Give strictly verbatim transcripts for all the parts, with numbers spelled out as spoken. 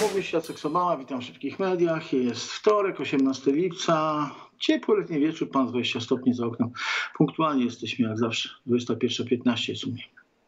Mówi się Jacek Sobała, witam w Szybkich Mediach. Jest wtorek, osiemnastego lipca. Ciepły letni wieczór, pan dwadzieścia stopni za oknem. Punktualnie jesteśmy jak zawsze, dwudziesta pierwsza piętnaście w sumie.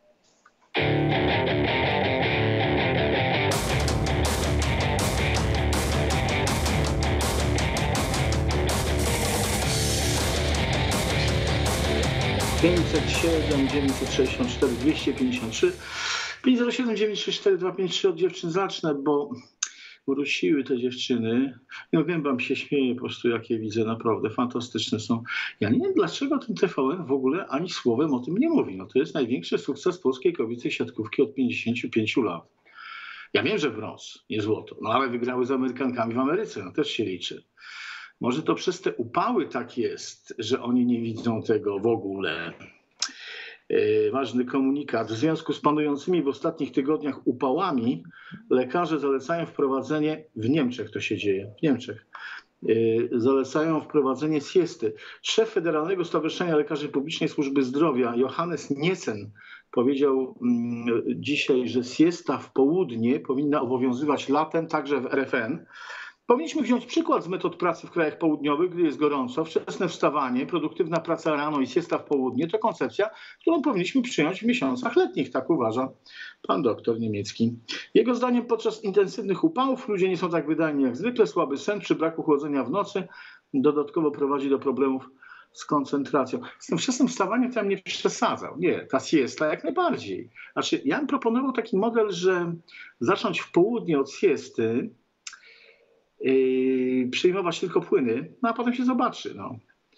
pięćset siedem, dziewięćset sześćdziesiąt cztery, dwieście pięćdziesiąt trzy, pięć zero siedem, dziewięć sześć cztery, dwa pięć trzy. Od dziewczyn zacznę, bo wróciły te dziewczyny. No wiem, wam się śmieję po prostu, jak je widzę, naprawdę fantastyczne są. Ja nie wiem, dlaczego ten T V N w ogóle ani słowem o tym nie mówi. No to jest największy sukces polskiej kobiecej siatkówki od pięćdziesięciu pięciu lat. Ja wiem, że brąz, nie złoto, no ale wygrały z Amerykankami w Ameryce, no też się liczy. Może to przez te upały tak jest, że oni nie widzą tego w ogóle. Yy, ważny komunikat. W związku z panującymi w ostatnich tygodniach upałami lekarze zalecają wprowadzenie, w Niemczech to się dzieje, w Niemczech, yy, zalecają wprowadzenie siesty. Szef Federalnego Stowarzyszenia Lekarzy Publicznej Służby Zdrowia Johannes Niesen powiedział yy, dzisiaj, że siesta w południe powinna obowiązywać latem także w R F N. Powinniśmy wziąć przykład z metod pracy w krajach południowych, gdy jest gorąco. Wczesne wstawanie, produktywna praca rano i siesta w południe to koncepcja, którą powinniśmy przyjąć w miesiącach letnich, tak uważa pan doktor niemiecki. Jego zdaniem podczas intensywnych upałów ludzie nie są tak wydajni jak zwykle. Słaby sen przy braku chłodzenia w nocy dodatkowo prowadzi do problemów z koncentracją. Z tym wczesnym wstawaniem to ja nie przesadzał. Nie, ta siesta jak najbardziej. Znaczy, ja bym proponował taki model, że zacząć w południe od siesty, Yy, przyjmować tylko płyny, no a potem się zobaczy. No.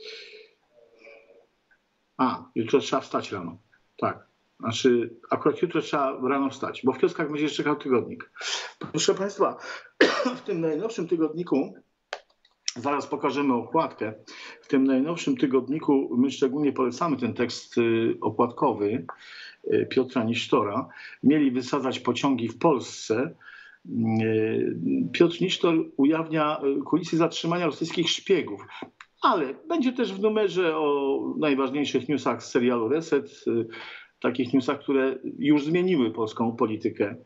A, jutro trzeba wstać rano. Tak. Znaczy, akurat jutro trzeba rano wstać, bo w kioskach będzie czekał tygodnik. Proszę państwa, w tym najnowszym tygodniku, zaraz pokażemy okładkę, w tym najnowszym tygodniku my szczególnie polecamy ten tekst okładkowy Piotra Nisztora. Mieli wysadzać pociągi w Polsce. Piotr Nisztor ujawnia kulisy zatrzymania rosyjskich szpiegów, ale będzie też w numerze o najważniejszych newsach z serialu Reset, takich newsach, które już zmieniły polską politykę.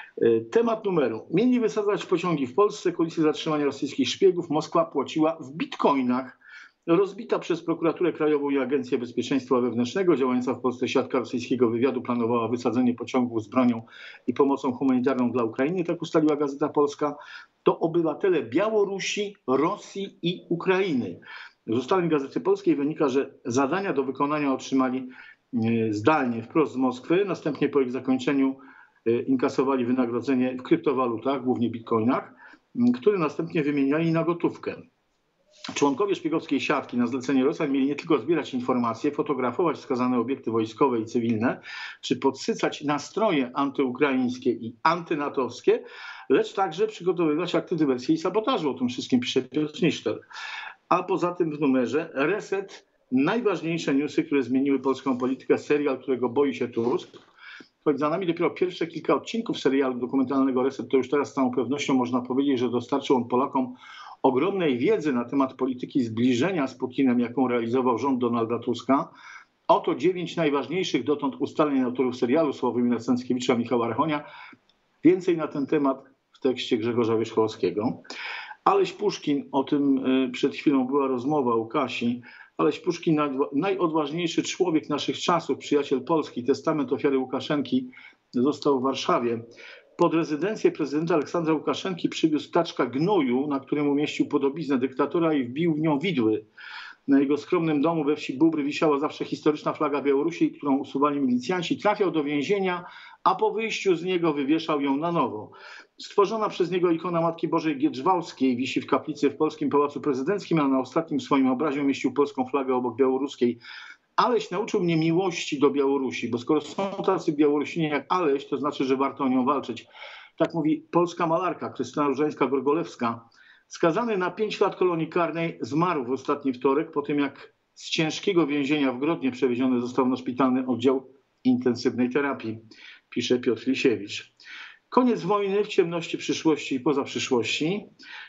Temat numeru. Mieli wysadzać pociągi w Polsce, kulisy zatrzymania rosyjskich szpiegów. Moskwa płaciła w bitcoinach. Rozbita przez Prokuraturę Krajową i Agencję Bezpieczeństwa Wewnętrznego, działająca w Polsce siatka rosyjskiego wywiadu planowała wysadzenie pociągów z bronią i pomocą humanitarną dla Ukrainy, tak ustaliła Gazeta Polska. To obywatele Białorusi, Rosji i Ukrainy. Z ustaleń Gazety Polskiej wynika, że zadania do wykonania otrzymali zdalnie wprost z Moskwy, następnie po ich zakończeniu inkasowali wynagrodzenie w kryptowalutach, głównie bitcoinach, które następnie wymieniali na gotówkę. Członkowie szpiegowskiej siatki na zlecenie Rosjan mieli nie tylko zbierać informacje, fotografować wskazane obiekty wojskowe i cywilne, czy podsycać nastroje antyukraińskie i antynatowskie, lecz także przygotowywać akty dywersji i sabotażu. O tym wszystkim pisze Piotr Nisztor. A poza tym w numerze Reset, najważniejsze newsy, które zmieniły polską politykę, serial, którego boi się Tusk. Choć za nami dopiero pierwsze kilka odcinków serialu dokumentalnego Reset, to już teraz z całą pewnością można powiedzieć, że dostarczył on Polakom ogromnej wiedzy na temat polityki zbliżenia z Putinem, jaką realizował rząd Donalda Tuska. Oto dziewięć najważniejszych dotąd ustaleń autorów serialu Sławomira Cęckiewicza, Michała Rachonia. Więcej na ten temat w tekście Grzegorza Wierzchowskiego. Aleś Puszkin, o tym przed chwilą była rozmowa u Kasi. Aleś Puszkin, najodważniejszy człowiek naszych czasów, przyjaciel Polski, testament ofiary Łukaszenki, został w Warszawie. Pod rezydencję prezydenta Aleksandra Łukaszenki przywiózł taczka gnoju, na którym umieścił podobiznę dyktatora i wbił w nią widły. Na jego skromnym domu we wsi Bóbry wisiała zawsze historyczna flaga Białorusi, którą usuwali milicjanci. Trafiał do więzienia, a po wyjściu z niego wywieszał ją na nowo. Stworzona przez niego ikona Matki Bożej Giedrzwałskiej wisi w kaplicy w Polskim Pałacu Prezydenckim, a na ostatnim swoim obrazie umieścił polską flagę obok białoruskiej. Aleś nauczył mnie miłości do Białorusi, bo skoro są tacy Białorusini jak Aleś, to znaczy, że warto o nią walczyć. Tak mówi polska malarka Krystyna Różańska-Gorgolewska. Skazany na pięć lat kolonii karnej zmarł w ostatni wtorek po tym, jak z ciężkiego więzienia w Grodnie przewieziony został na szpitalny oddział intensywnej terapii, pisze Piotr Lisiewicz. Koniec wojny w ciemności przyszłości i poza przyszłości.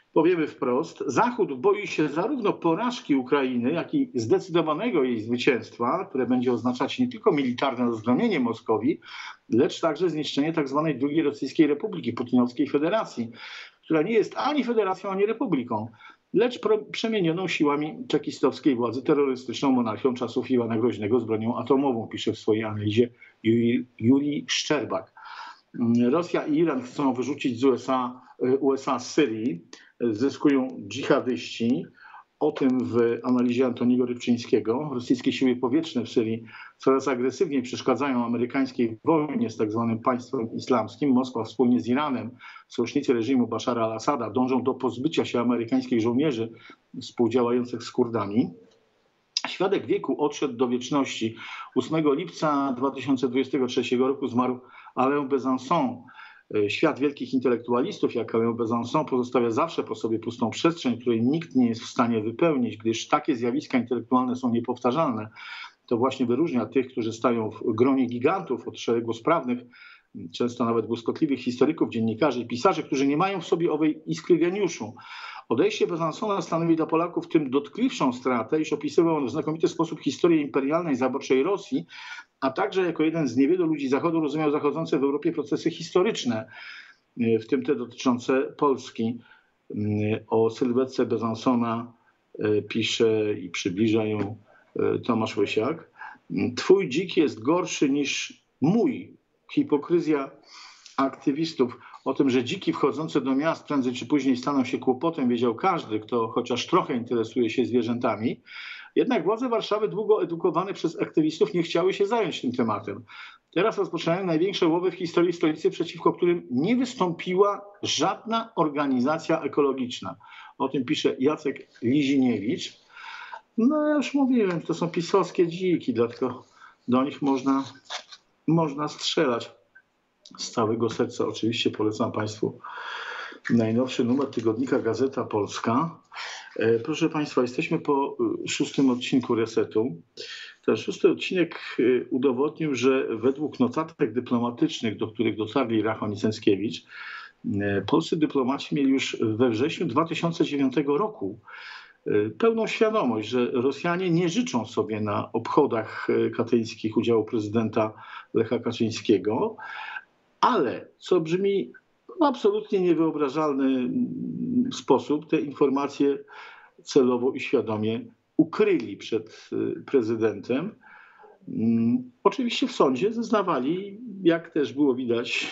Powiemy wprost, Zachód boi się zarówno porażki Ukrainy, jak i zdecydowanego jej zwycięstwa, które będzie oznaczać nie tylko militarne rozgromienie Moskowii, lecz także zniszczenie tzw. drugiej Rosyjskiej Republiki, Putinowskiej Federacji, która nie jest ani federacją, ani republiką, lecz przemienioną siłami czekistowskiej władzy terrorystyczną monarchią czasów Iwana Groźnego z bronią atomową, pisze w swojej analizie Jurij Szczerbak. Rosja i Iran chcą wyrzucić z U S A, U S A z Syrii, zyskują dżihadyści. O tym w analizie Antoniego Rybczyńskiego. Rosyjskie siły powietrzne w Syrii coraz agresywniej przeszkadzają amerykańskiej wojnie z tak zwanym państwem islamskim. Moskwa wspólnie z Iranem, sojusznicy reżimu Bashara al-Assada, dążą do pozbycia się amerykańskich żołnierzy współdziałających z Kurdami. Świadek wieku odszedł do wieczności. ósmego lipca dwa tysiące dwudziestego trzeciego roku zmarł Alain Besançon. Świat wielkich intelektualistów jak Alain Besançon pozostawia zawsze po sobie pustą przestrzeń, której nikt nie jest w stanie wypełnić, gdyż takie zjawiska intelektualne są niepowtarzalne. To właśnie wyróżnia tych, którzy stają w gronie gigantów od szeregu sprawnych, często nawet błyskotliwych historyków, dziennikarzy i pisarzy, którzy nie mają w sobie owej iskry geniuszu. Odejście Besancona stanowi dla Polaków tym dotkliwszą stratę, iż opisywał on w znakomity sposób historię imperialnej zaborczej Rosji, a także jako jeden z niewielu ludzi Zachodu rozumiał zachodzące w Europie procesy historyczne, w tym te dotyczące Polski. O sylwetce Besancona pisze i przybliża ją Tomasz Łysiak. Twój dzik jest gorszy niż mój. Hipokryzja aktywistów. O tym, że dziki wchodzące do miast prędzej czy później staną się kłopotem, wiedział każdy, kto chociaż trochę interesuje się zwierzętami. Jednak władze Warszawy, długo edukowane przez aktywistów, nie chciały się zająć tym tematem. Teraz rozpoczynają największe łowy w historii stolicy, przeciwko którym nie wystąpiła żadna organizacja ekologiczna. O tym pisze Jacek Liziniewicz. No ja już mówiłem, to są pisowskie dziki, dlatego do nich można, można strzelać. Z całego serca oczywiście polecam Państwu najnowszy numer tygodnika Gazeta Polska. Proszę Państwa, jesteśmy po szóstym odcinku Resetu. Ten szósty odcinek udowodnił, że według notatek dyplomatycznych, do których dotarli Rachon i Cęckiewicz, polscy dyplomaci mieli już we wrześniu dwa tysiące dziewiątego roku pełną świadomość, że Rosjanie nie życzą sobie na obchodach katyńskich udziału prezydenta Lecha Kaczyńskiego, ale co brzmi w absolutnie niewyobrażalny sposób, te informacje celowo i świadomie ukryli przed prezydentem. Oczywiście w sądzie zeznawali, jak też było widać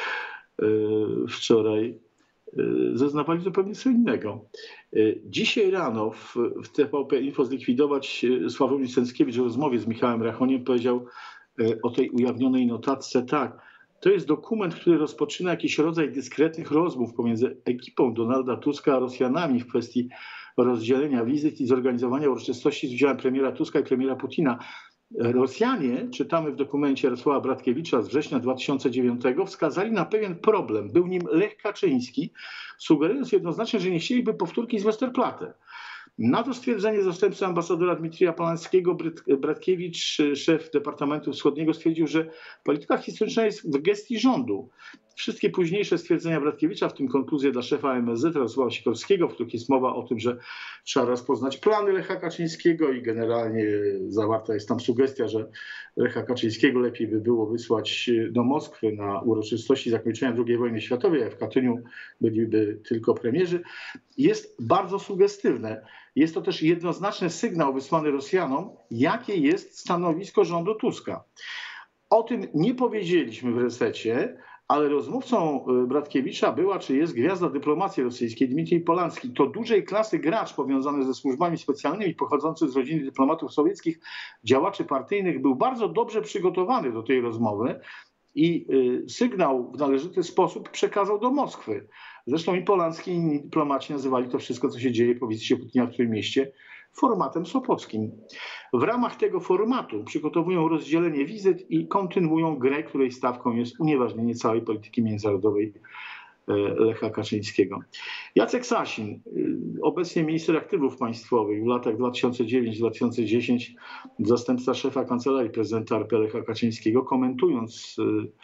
wczoraj, zeznawali zupełnie co innego. Dzisiaj rano w, w T V P Info zlikwidować Sławomir Cęckiewicz w rozmowie z Michałem Rachoniem powiedział o tej ujawnionej notatce tak. To jest dokument, który rozpoczyna jakiś rodzaj dyskretnych rozmów pomiędzy ekipą Donalda Tuska a Rosjanami w kwestii rozdzielenia wizyt i zorganizowania uroczystości z udziałem premiera Tuska i premiera Putina. Rosjanie, czytamy w dokumencie Jarosława Bratkiewicza z września dwa tysiące dziewiątego, wskazali na pewien problem. Był nim Lech Kaczyński, sugerując jednoznacznie, że nie chcieliby powtórki z Westerplatte. Na to stwierdzenie zastępcy ambasadora Dmitrija Polańskiego Bratkiewicz, szef Departamentu Wschodniego, stwierdził, że polityka historyczna jest w gestii rządu. Wszystkie późniejsze stwierdzenia Bratkiewicza, w tym konkluzje dla szefa M S Z Radosława Sikorskiego, w których jest mowa o tym, że trzeba rozpoznać plany Lecha Kaczyńskiego i generalnie zawarta jest tam sugestia, że Lecha Kaczyńskiego lepiej by było wysłać do Moskwy na uroczystości zakończenia drugiej wojny światowej, a w Katyniu byliby tylko premierzy, jest bardzo sugestywne. Jest to też jednoznaczny sygnał wysłany Rosjanom, jakie jest stanowisko rządu Tuska. O tym nie powiedzieliśmy w resecie, ale rozmówcą Bratkiewicza była, czy jest gwiazda dyplomacji rosyjskiej Dmitrij Polański. To dużej klasy gracz powiązany ze służbami specjalnymi, pochodzący z rodziny dyplomatów sowieckich, działaczy partyjnych, był bardzo dobrze przygotowany do tej rozmowy i sygnał w należyty sposób przekazał do Moskwy. Zresztą i Polański, i inni dyplomaci nazywali to wszystko, co się dzieje po wizycie Putina w Trójmieście, formatem sopockim. W ramach tego formatu przygotowują rozdzielenie wizyt i kontynuują grę, której stawką jest unieważnienie całej polityki międzynarodowej Lecha Kaczyńskiego. Jacek Sasin, obecnie minister aktywów państwowych, w latach dwa tysiące dziewiątym do dwa tysiące dziesiątego zastępca szefa Kancelarii Prezydenta R P Lecha Kaczyńskiego, komentując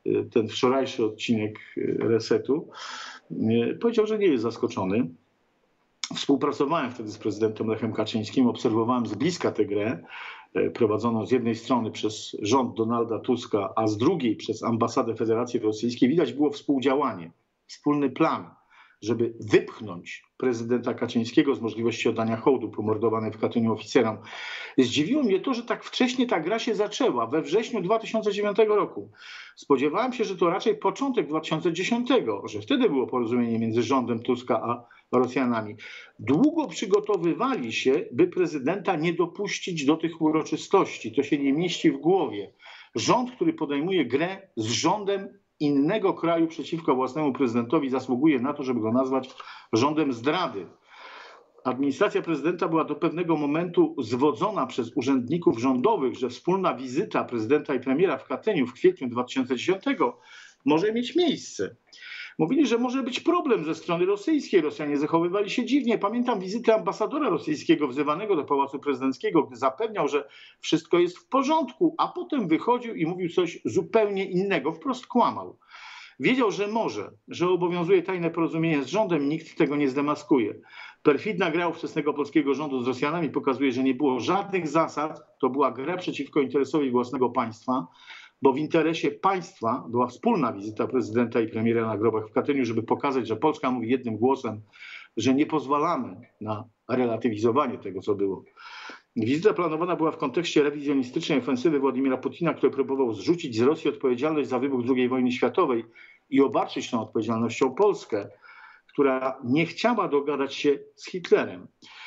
ten wczorajszy odcinek Resetu, powiedział, że nie jest zaskoczony. Współpracowałem wtedy z prezydentem Lechem Kaczyńskim, obserwowałem z bliska tę grę prowadzoną z jednej strony przez rząd Donalda Tuska, a z drugiej przez ambasadę Federacji Rosyjskiej. Widać było współdziałanie, wspólny plan, żeby wypchnąć prezydenta Kaczyńskiego z możliwości oddania hołdu pomordowanym w Katyniu oficerom. Zdziwiło mnie to, że tak wcześnie ta gra się zaczęła, we wrześniu dwa tysiące dziewiątego roku. Spodziewałem się, że to raczej początek dwa tysiące dziesiątego, że wtedy było porozumienie między rządem Tuska a Rosjanami. Długo przygotowywali się, by prezydenta nie dopuścić do tych uroczystości. To się nie mieści w głowie. Rząd, który podejmuje grę z rządem innego kraju przeciwko własnemu prezydentowi, zasługuje na to, żeby go nazwać rządem zdrady. Administracja prezydenta była do pewnego momentu zwodzona przez urzędników rządowych, że wspólna wizyta prezydenta i premiera w Katyniu w kwietniu dwa tysiące dziesiątego może mieć miejsce. Mówili, że może być problem ze strony rosyjskiej. Rosjanie zachowywali się dziwnie. Pamiętam wizytę ambasadora rosyjskiego wzywanego do Pałacu Prezydenckiego, gdy zapewniał, że wszystko jest w porządku, a potem wychodził i mówił coś zupełnie innego. Wprost kłamał. Wiedział, że może, że obowiązuje tajne porozumienie z rządem i nikt tego nie zdemaskuje. Perfidna gra ówczesnego polskiego rządu z Rosjanami pokazuje, że nie było żadnych zasad. To była gra przeciwko interesowi własnego państwa, bo w interesie państwa była wspólna wizyta prezydenta i premiera na grobach w Katyniu, żeby pokazać, że Polska mówi jednym głosem, że nie pozwalamy na relatywizowanie tego, co było. Wizyta planowana była w kontekście rewizjonistycznej ofensywy Władimira Putina, który próbował zrzucić z Rosji odpowiedzialność za wybuch drugiej wojny światowej i obarczyć tą odpowiedzialnością Polskę, która nie chciała dogadać się z Hitlerem.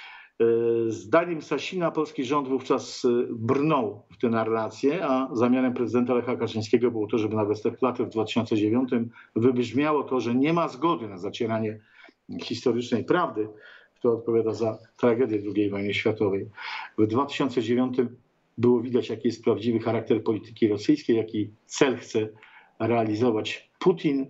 Zdaniem Sasina polski rząd wówczas brnął w tę narrację, a zamiarem prezydenta Lecha Kaczyńskiego było to, żeby na Westerplatte w dwa tysiące dziewiątym wybrzmiało to, że nie ma zgody na zacieranie historycznej prawdy, która odpowiada za tragedię drugiej wojny światowej. W dwa tysiące dziewiątym było widać, jaki jest prawdziwy charakter polityki rosyjskiej, jaki cel chce realizować Putin.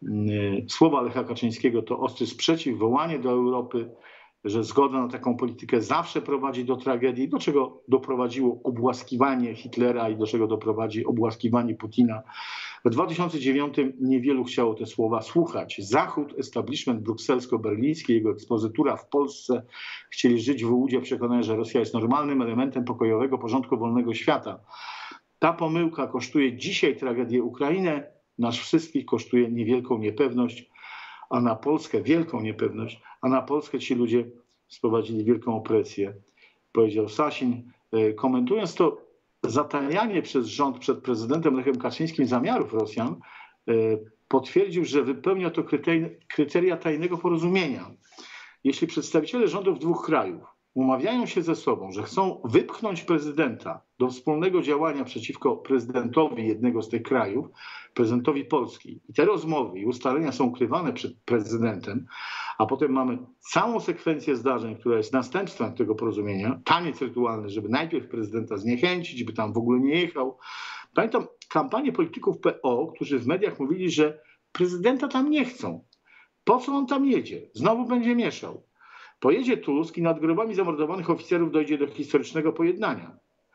Słowa Lecha Kaczyńskiego to ostry sprzeciw, wołanie do Europy, że zgoda na taką politykę zawsze prowadzi do tragedii, do czego doprowadziło obłaskiwanie Hitlera i do czego doprowadzi obłaskiwanie Putina. W dwa tysiące dziewiątym niewielu chciało te słowa słuchać. Zachód, establishment brukselsko-berliński, jego ekspozytura w Polsce chcieli żyć w ułudzie przekonania, że Rosja jest normalnym elementem pokojowego porządku wolnego świata. Ta pomyłka kosztuje dzisiaj tragedię Ukrainy, nas wszystkich kosztuje niewielką niepewność, a na Polskę wielką niepewność, a na Polskę ci ludzie sprowadzili wielką opresję, powiedział Sasin. Komentując to zatajanie przez rząd przed prezydentem Lechem Kaczyńskim zamiarów Rosjan, potwierdził, że wypełnia to kryteria tajnego porozumienia. Jeśli przedstawiciele rządów dwóch krajów umawiają się ze sobą, że chcą wypchnąć prezydenta do wspólnego działania przeciwko prezydentowi jednego z tych krajów, prezydentowi Polski, i te rozmowy i ustalenia są ukrywane przed prezydentem, a potem mamy całą sekwencję zdarzeń, która jest następstwem tego porozumienia, taniec rytualny, żeby najpierw prezydenta zniechęcić, by tam w ogóle nie jechał. Pamiętam kampanię polityków P O, którzy w mediach mówili, że prezydenta tam nie chcą. Po co on tam jedzie? Znowu będzie mieszał. Pojedzie Tusk i nad grobami zamordowanych oficerów dojdzie do historycznego pojednania.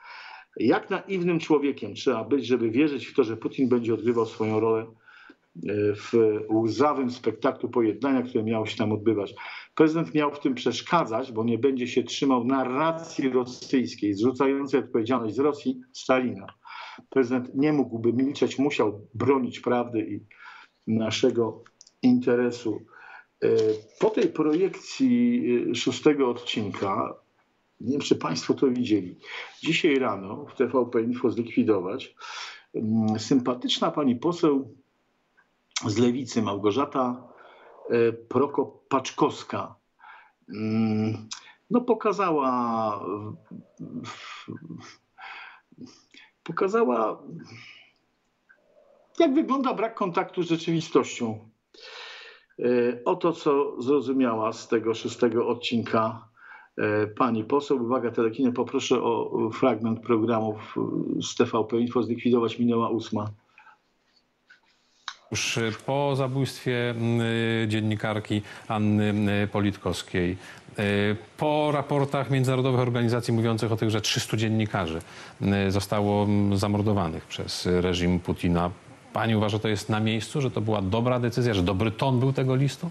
Jak naiwnym człowiekiem trzeba być, żeby wierzyć w to, że Putin będzie odgrywał swoją rolę w łzawym spektaklu pojednania, które miało się tam odbywać. Prezydent miał w tym przeszkadzać, bo nie będzie się trzymał narracji rosyjskiej, zrzucającej odpowiedzialność z Rosji Stalina. Prezydent nie mógłby milczeć, musiał bronić prawdy i naszego interesu. Po tej projekcji szóstego odcinka, nie wiem, czy Państwo to widzieli, dzisiaj rano w T V P Info zlikwidować, sympatyczna pani poseł z Lewicy, Małgorzata Prokop-Paczkowska, no pokazała, pokazała, jak wygląda brak kontaktu z rzeczywistością. Oto, co zrozumiała z tego szóstego odcinka pani poseł. Uwaga, telekino, poproszę o fragment programów z T V P Info. Zlikwidować, minęła ósma. Już po zabójstwie dziennikarki Anny Politkowskiej, po raportach międzynarodowych organizacji mówiących o tym, że trzystu dziennikarzy zostało zamordowanych przez reżim Putina, Pani uważa, że to jest na miejscu, że to była dobra decyzja, że dobry ton był tego listu?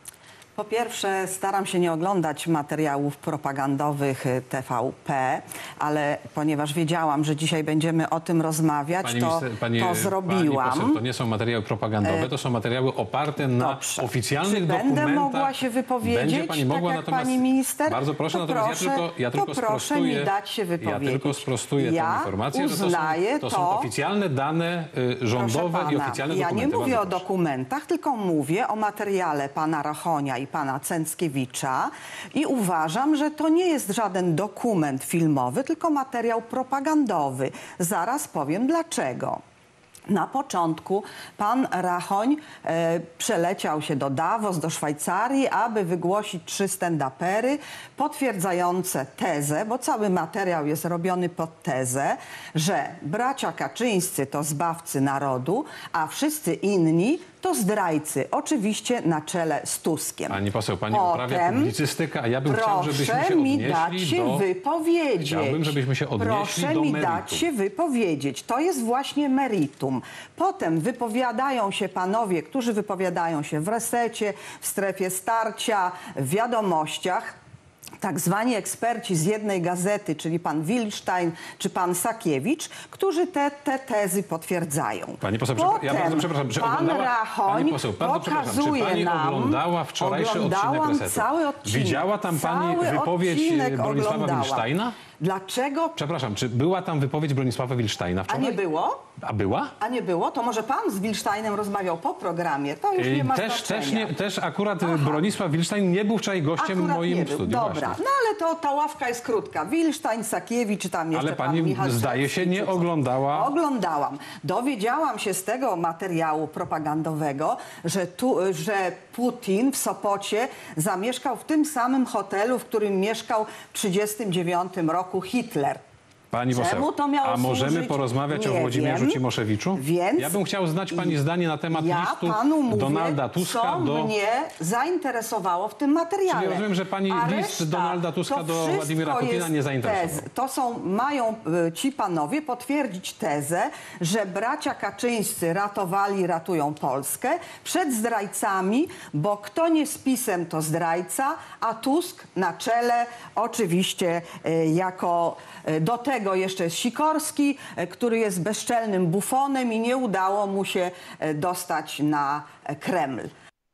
Po pierwsze, staram się nie oglądać materiałów propagandowych T V P, ale ponieważ wiedziałam, że dzisiaj będziemy o tym rozmawiać, Pani to, minister, pani, to zrobiłam. Pani poseł, to nie są materiały propagandowe, to są materiały oparte na Dobrze. oficjalnych Czy dokumentach. będę mogła się wypowiedzieć, Będzie pani mogła, tak jak natomiast, pani minister? Bardzo proszę, to natomiast proszę, ja tylko, ja tylko to proszę sprostuję, mi dać się wypowiedzieć. Ja tylko sprostuję ja tę informację, uznaję że to są, to są to, oficjalne dane y, rządowe Proszę i pana, oficjalne ja dokumenty. nie mówię Bardzo o proszę. dokumentach, tylko mówię o materiale pana Rachonia i pana Cęckiewicza i uważam, że to nie jest żaden dokument filmowy, tylko materiał propagandowy. Zaraz powiem dlaczego. Na początku pan Rachoń e, przeleciał się do Davos, do Szwajcarii, aby wygłosić trzy stand-upery potwierdzające tezę, bo cały materiał jest robiony pod tezę, że bracia Kaczyńscy to zbawcy narodu, a wszyscy inni to zdrajcy. Oczywiście na czele z Tuskiem. Pani poseł, pani Potem, uprawia publicystykę, a ja bym chciał, żebyśmy się proszę mi dać odnieśli się do... wypowiedzieć. Chciałbym, żebyśmy się odnieśli Proszę do mi meritum. dać się wypowiedzieć. To jest właśnie meritum. Potem wypowiadają się panowie, którzy wypowiadają się w Resecie, w Strefie Starcia, w Wiadomościach. Tak zwani eksperci z jednej gazety, czyli pan Wilstein czy pan Sakiewicz, którzy te, te tezy potwierdzają. Pani poseł, Potem ja bardzo przepraszam, czy pan oglądała... Rachoń Pani poseł, bardzo przepraszam, czy pokazuje pani nam, oglądała wczorajszy odcinek oglądałam Resetu? cały odcinek. Widziała tam pani cały wypowiedź odcinek Bronisława oglądałam. Wilsteina? Dlaczego? Przepraszam, czy była tam wypowiedź Bronisława Wilsteina A wczoraj? nie było? A była? A nie było? To może pan z Wilsteinem rozmawiał po programie. To już nie ma Też, znaczenia. też, nie, też akurat Aha. Bronisław Wilstein nie był wczoraj gościem Akurat w moim nie był. studiu. Dobra, Właśnie. no ale to ta ławka jest krótka. Wilstein, Sakiewicz, czy tam jeszcze Ale pan pani, Michał zdaje się, Szewski, nie czy co? oglądała... Oglądałam. Dowiedziałam się z tego materiału propagandowego, że, tu, że Putin w Sopocie zamieszkał w tym samym hotelu, w którym mieszkał w tysiąc dziewięćset trzydziestym dziewiątym roku Hitler. Pani Czemu poseł, to miało a możemy służyć? porozmawiać Nie o Włodzimierzu wiem. Cimoszewiczu? Więc Ja bym chciał znać pani zdanie na temat ja listu panu mówię, Donalda Tuska co do... mnie zainteresowało w tym materiale. Czyli rozumiem, że pani A list reszta, Donalda Tuska to do wszystko Władimira Putina jest nie zainteresował. Tez. To są, mają y, ci panowie potwierdzić tezę, że bracia Kaczyńscy ratowali, ratują Polskę przed zdrajcami, bo kto nie z PiS-em, to zdrajca, a Tusk na czele oczywiście y, jako y, do tego jeszcze jest Sikorski, y, który jest bezczelnym bufonem i nie udało mu się y, dostać na y, Kreml.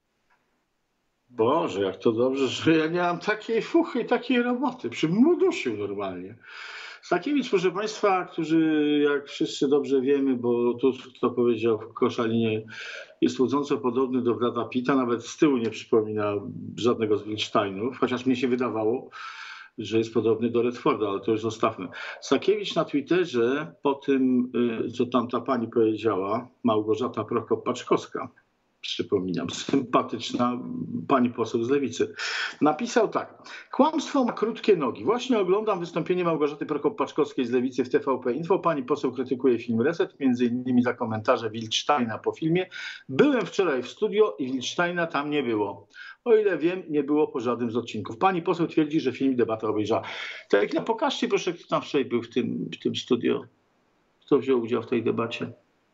Boże, jak to dobrze, że ja nie mam takiej fuchy i takiej roboty. Przybym udusił normalnie. Sakiewicz, proszę państwa, którzy, jak wszyscy dobrze wiemy, bo tu kto powiedział w Koszalinie, jest łudząco podobny do brata Pitta, nawet z tyłu nie przypomina żadnego z Wilsteinów, chociaż mnie się wydawało, że jest podobny do Redforda, ale to już zostawmy. Sakiewicz na Twitterze po tym, co tam ta pani powiedziała, Małgorzata Prokop-Paczkowska, przypominam, sympatyczna pani poseł z Lewicy, napisał tak. Kłamstwo ma krótkie nogi. Właśnie oglądam wystąpienie Małgorzaty Prokop-Paczkowskiej z Lewicy w T V P Info. Pani poseł krytykuje film Reset, między innymi za komentarze Wilsteina po filmie. Byłem wczoraj w studio i Wilsteina tam nie było. O ile wiem, nie było po żadnym z odcinków. Pani poseł twierdzi, że film i debatę obejrzała. Tak, no pokażcie proszę, kto tam wczoraj był w tym, w tym studio. Kto wziął udział w tej debacie.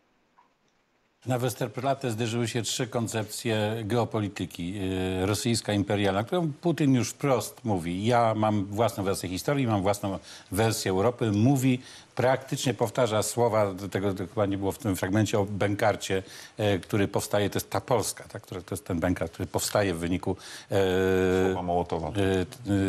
Na Westerplatte zderzyły się trzy koncepcje geopolityki. Yy, rosyjska, imperialna, którą Putin już wprost mówi. Ja mam własną wersję historii, mam własną wersję Europy. Mówi, praktycznie powtarza słowa, tego, tego chyba nie było w tym fragmencie o bękarcie, e, który powstaje, to jest ta Polska, tak? To jest ten bękar, który powstaje w wyniku e, Słowa Mołotowa. e, e,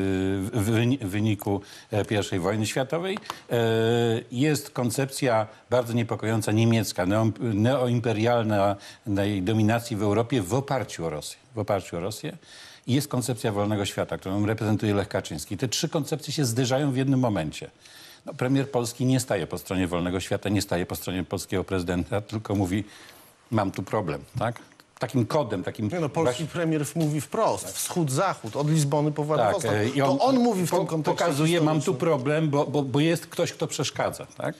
w wyniku pierwszej wojny światowej. E, jest koncepcja bardzo niepokojąca niemiecka, neo, neoimperialna dominacji w Europie w oparciu o Rosję. W oparciu o Rosję. I jest koncepcja wolnego świata, którą reprezentuje Lech Kaczyński. Te trzy koncepcje się zderzają w jednym momencie. No, premier Polski nie staje po stronie wolnego świata, nie staje po stronie polskiego prezydenta, tylko mówi, mam tu problem, tak? Takim kodem, takim... Nie no, polski premier mówi wprost, wschód-zachód, od Lizbony po Władysław. Tak, to on mówi w tym po, kontekście pokazuje, mam tu historycznym. problem, bo, bo, bo jest ktoś, kto przeszkadza, tak?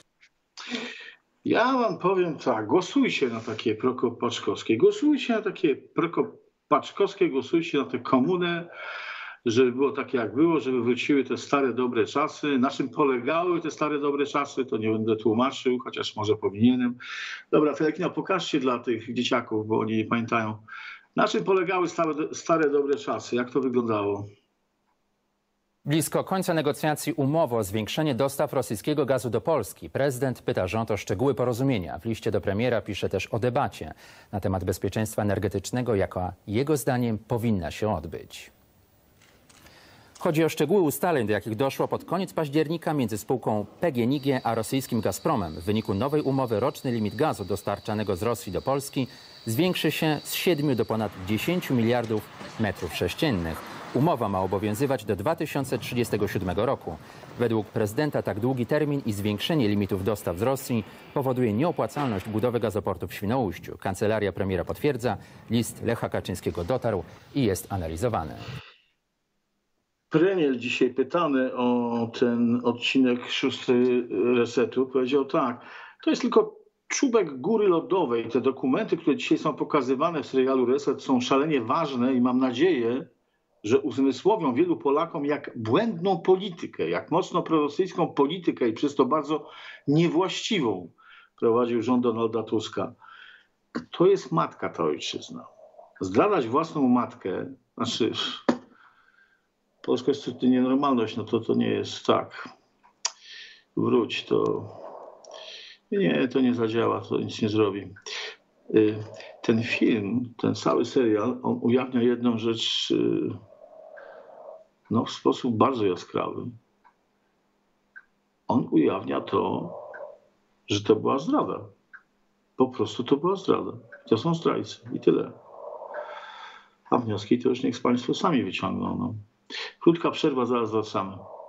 Ja wam powiem tak, głosujcie na takie Prokop-Paczkowskie, głosujcie na takie Prokop-Paczkowskie, głosujcie na tę komunę żeby było takie jak było, żeby wróciły te stare dobre czasy. Na czym polegały te stare dobre czasy, to nie będę tłumaczył, chociaż może powinienem. Dobra, Telekino, pokażcie dla tych dzieciaków, bo oni nie pamiętają. Na czym polegały stare, stare dobre czasy? Jak to wyglądało? Blisko końca negocjacji umowy o zwiększenie dostaw rosyjskiego gazu do Polski. Prezydent pyta rząd o szczegóły porozumienia. W liście do premiera pisze też o debacie na temat bezpieczeństwa energetycznego, jaka jego zdaniem powinna się odbyć. Chodzi o szczegóły ustaleń, do jakich doszło pod koniec października między spółką P G N I G a rosyjskim Gazpromem. W wyniku nowej umowy roczny limit gazu dostarczanego z Rosji do Polski zwiększy się z siedmiu do ponad dziesięciu miliardów metrów sześciennych. Umowa ma obowiązywać do dwa tysiące trzydziestego siódmego roku. Według prezydenta tak długi termin i zwiększenie limitów dostaw z Rosji powoduje nieopłacalność budowy gazoportu w Świnoujściu. Kancelaria premiera potwierdza, list Lecha Kaczyńskiego dotarł i jest analizowany. Premier dzisiaj pytany o ten odcinek szósty Resetu powiedział tak, to jest tylko czubek góry lodowej. Te dokumenty, które dzisiaj są pokazywane w serialu Reset, są szalenie ważne i mam nadzieję, że uzmysłowią wielu Polakom, jak błędną politykę, jak mocno prorosyjską politykę i przez to bardzo niewłaściwą prowadził rząd Donalda Tuska. To jest matka ta ojczyzna. Zdradzać własną matkę, znaczy Polska jest to nienormalność, no to to nie jest tak. Wróć, to nie, to nie zadziała, to nic nie zrobi. Ten film, ten cały serial, on ujawnia jedną rzecz no, w sposób bardzo jaskrawy. On ujawnia to, że to była zdrada. Po prostu to była zdrada. To są zdrajcy i tyle. A wnioski to już niech Państwo sami wyciągną. No. Krótka przerwa, zaraz wracamy.